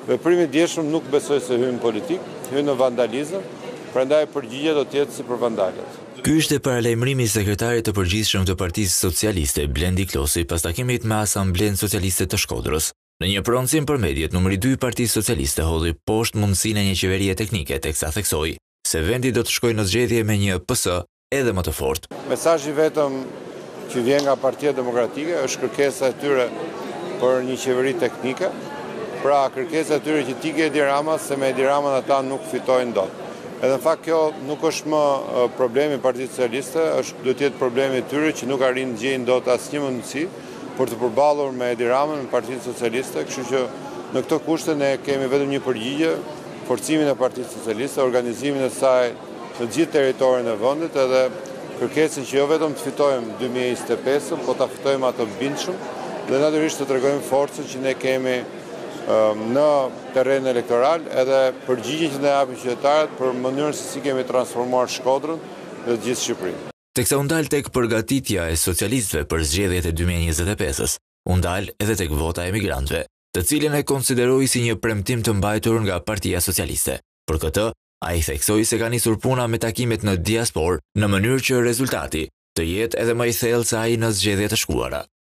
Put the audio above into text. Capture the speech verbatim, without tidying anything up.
Veprimi i djeshëm nuk besoj se hyn në politik, hyn në vandalizëm, prandaj përgjigjja do të jetë si për vandalët. Ky ishte paralajmërimi i sekretarit të përgjithshëm të Partisë Socialiste, Blendi Klosi, pas takimit me Asamblenë Socialiste të Shkodrës. Në një prononcim për mediat, numri dy i Partisë Socialiste hodhi poshtë mundësinë e një qeverie teknike, teksa theksoi se vendi do të shkojë në zgjedhje me një P S edhe më të fortë. Mesazhi vetëm që vjen nga Partia Demokratike është kërkesa e tyre për një qeveri teknike, pra kërkesa e tyre që tike Edi Rama, se me Edi Rama ata nuk fitojnë dot. Edhe në fakt kjo nuk është më problemi i Partisë Socialiste, është duhet të jetë problemi i tyre që nuk arrin të gjejnë dot asnjë mundësi për të përballur me Edi Ramën në Partinë Socialiste, kështu që në këto kushte ne kemi vetëm një përgjigje, forcimin e Partisë Socialiste, organizimin e saj në gjithë territorin e vendit, edhe kërkesën që jo vetëm të fitojmë dy mijë e njëzet e pesë, po ta fitojmë atë bindshëm dhe natyrisht të tregojmë forcën që ne kemi në terren elektoral, edhe përgjigje që ne japim qytetarët për mënyrën se si kemi transformuar Shkodrën dhe të gjithë Shqipërinë. Teksa u ndal tek përgatitja e socialistëve për zgjedhjet e dy mijë e njëzet e pesës, u ndal edhe tek vota e emigrantëve, të cilën e konsideroi si një premtim të mbajtur nga Partia Socialiste. Për këtë, ai theksoi se ka nisur puna me takimet në diasporë në mënyrë që rezultati të jetë edhe më i thellë se ai në zgjedhjet e shkuara.